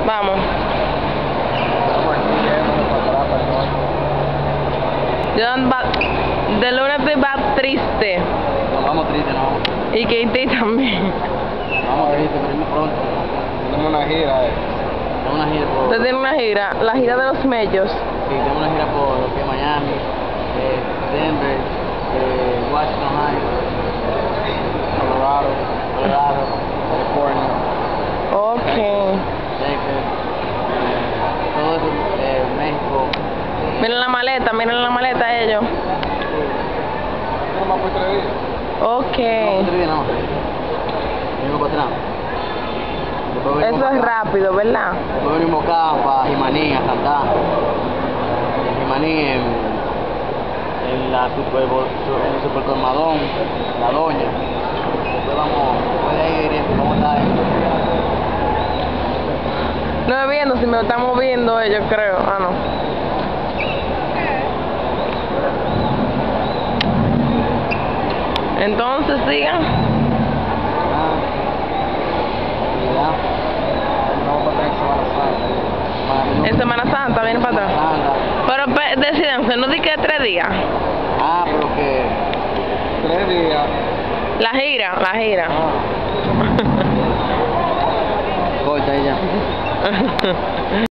Vamos. John va, de lunes te va triste. No, vamos triste, no. Y Katie también. Vamos triste, venimos pronto. Tenemos una gira, Tenemos una gira por... Usted tiene una gira, la gira de los mellos. Sí, tenemos una gira por lo que es Miami, Denver, Washington Heights, Colorado, California. Ok. Texas, todo eso, México. Miren la maleta ellos. ¿Cómo fue 3 días? Ok. No. Venimos para atrás. Eso es rápido, ¿verdad? Después venimos acá para Jimaní a cantar. En Jimaní, en el Supercolmadón, La Doña. Después de ahí vamos a estar No me viendo, si me estamos viendo ellos, creo. Ah, no. Entonces sigan. En Semana Santa vienen para atrás. Pero decidanse, no di que 3 días. Pero que 3 días. La gira. Corta ella.